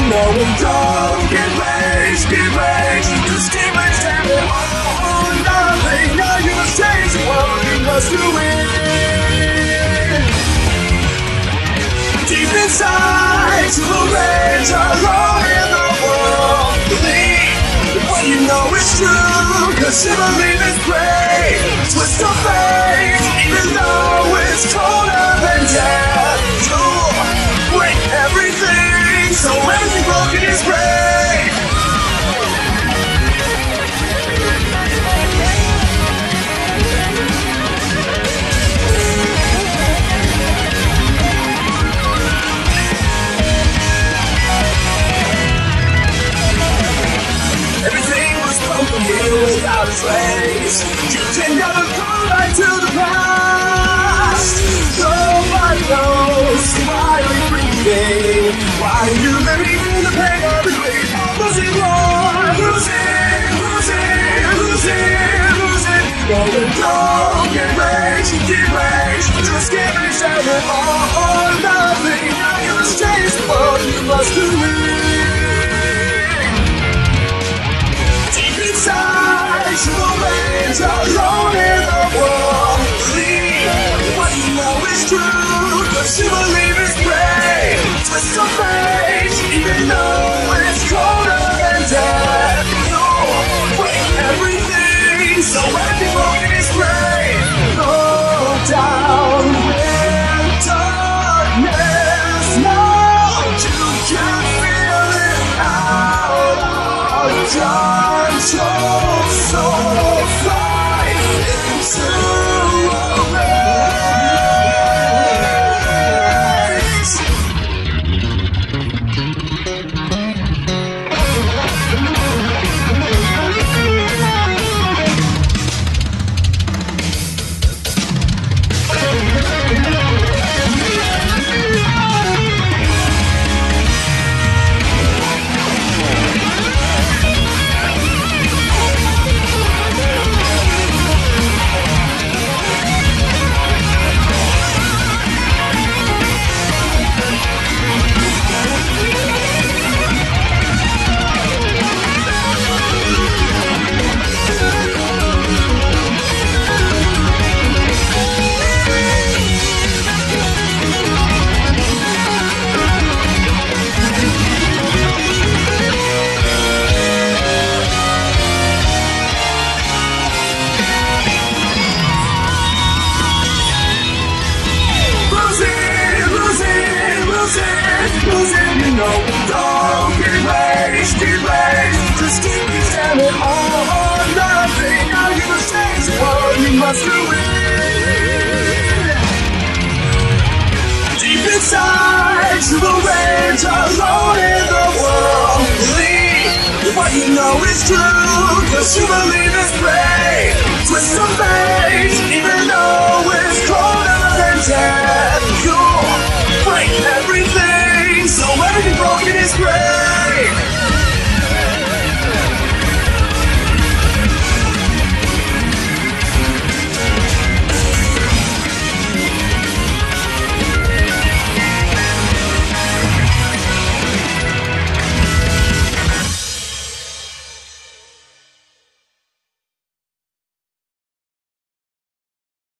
know it. Don't get rage, just keep it standing on nothing. Now you must change the world, you must do it. Deep inside, to the rage alone in the world. Believe what you know is true, cause you believe it's great. Twist of fate, even though it's colder than death. You'll break everything, so everything broken is great. Without a trace, you can never go back to the past. Nobody knows why you're breathing. Why are you living in the pain of the grief? Losing war, losing. Don't get rage, just get me standing on nothing. Now you must change the world, you must do it. You will rage alone in the world. Believe what you know is true, cause you believe it's great. Twist your fate, even though it's colder than death. You'll break everything, so everything broken is great. Go down with darkness. Now you can feel it out of control. So fly into a race. You know, don't get rage, just keep me standing on nothing. Now you must change the world, you must do it. Deep inside, you will rage alone in the world. Believe what you know is true, cause you believe it's great. Twist your fate, even though it's colder than death. You'll break everything, so everything broken is great.